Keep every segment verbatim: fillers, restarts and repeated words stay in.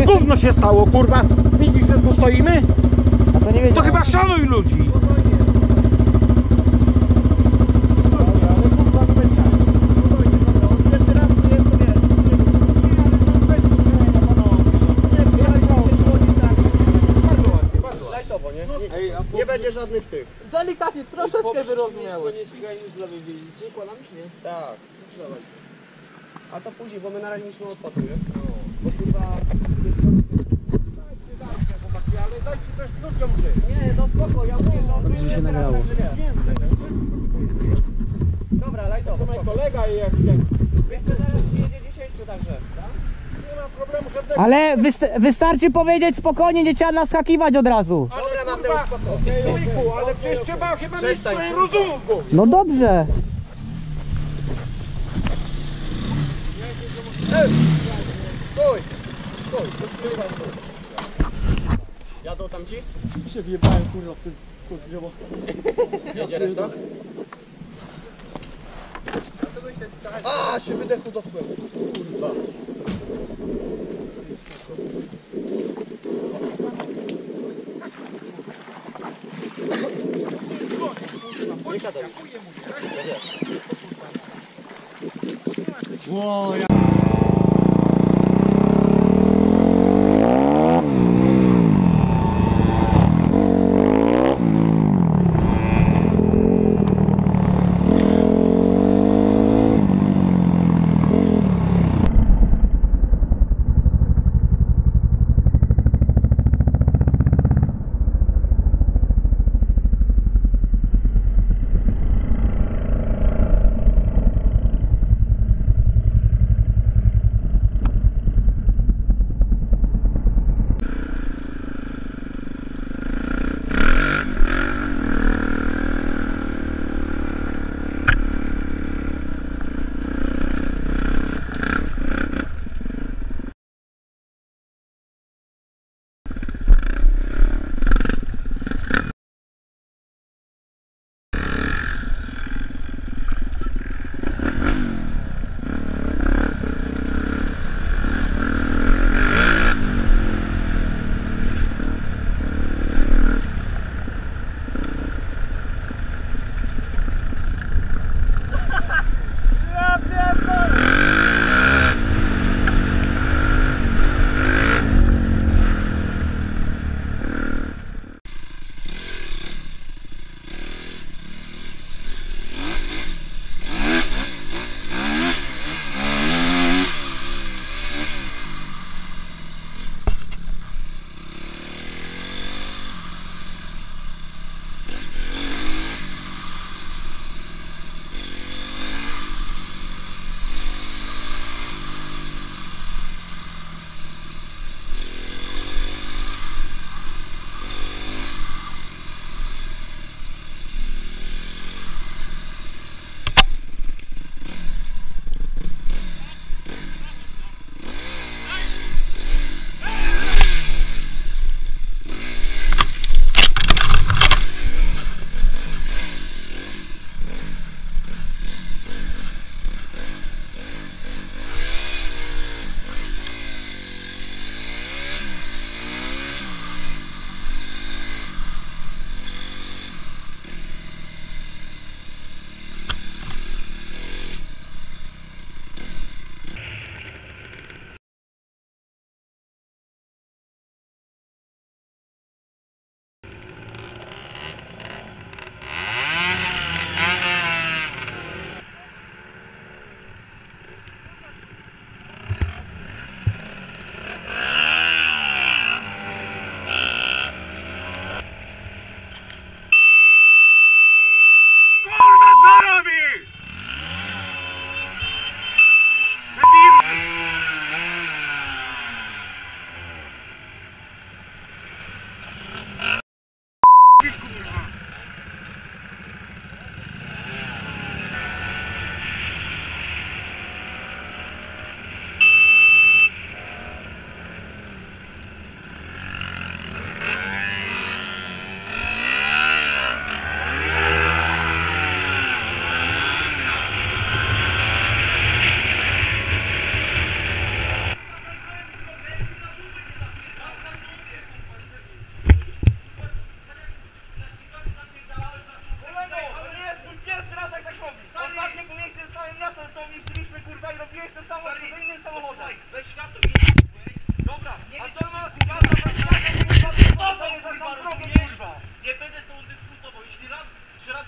gówno się stało, kurwa. Widzisz, że tu stoimy? A to nie wiedziałem. To chyba szanuj ludzi. Nie będzie żadnych tych. Delikatnie, troszeczkę wyrozumiałeś. Tak. A to później, bo my na razie musimy odpocząć, nie? Bo kurwa... Ale dajcie też ludziom żyć. Nie, no spoko, ja mówię, że on będzie się nagrało. Dobra, lajtowo. To mój kolega i jak... Jeszcze zaraz jedzie dzisiejszy także. Nie ma problemu żadnego. Ale wyst- wystarczy powiedzieć spokojnie, nie trzeba naskakiwać od razu. Dobra, Mateusz, spoko. Człowieku, ale przecież trzeba chyba mieć swoje rozumu w głowie. No dobrze. Stój! Stój, zatrzymaj, stój. Jadą tam ci? Się wjebałem kurwa w ten drzewo. Jedzie reszta? A, się wydechu dotknął. Kurwa. Nie gadaj. Ło, ja...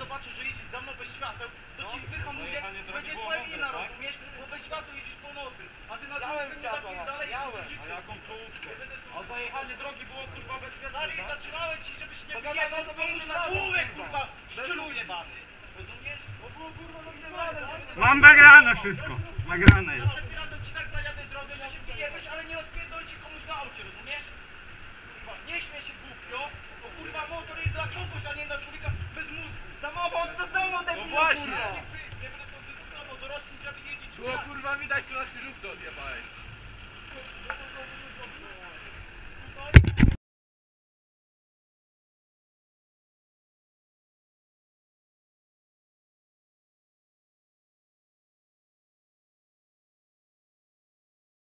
zobaczę, że jeździsz za mną bez świateł, to ci wyhamuję, będzie twoja wina, rozumiesz? Bo bez świateł jeździsz po nocy, a ty na drogę nie zapierdalaj i chcesz życie. A jaką czołówkę? A zajechanie drogi było kurwa bezpieczne, Stary, tak? zatrzymałem ci, żebyś nie wyjechał, to pomóż na człowiek, kurwa, szczylu jebany. Rozumiesz? Bo było kurwa nagrywane. Mam nagrane wszystko. Nagrane jest. Następnym razem ci tak zajadę drogę, że się wyjebiesz, ale nie rozpierdol ci komuś na aucie, rozumiesz? Kurwa, nie śmiej się głupio, bo kurwa motor jest dla kogoś, a nie dla człowieka bez mózgu. Samochód to samochód, No właśnie. kurwa. Nie, nie będę stąd dyskutował, dorośli, żeby jeździć. Było kurwa widać, co na krzyżówce odjebałeś.